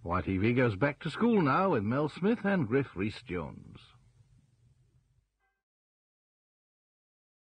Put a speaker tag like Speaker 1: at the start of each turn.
Speaker 1: YTV goes back to school now with Mel Smith and Griff Rhys-Jones.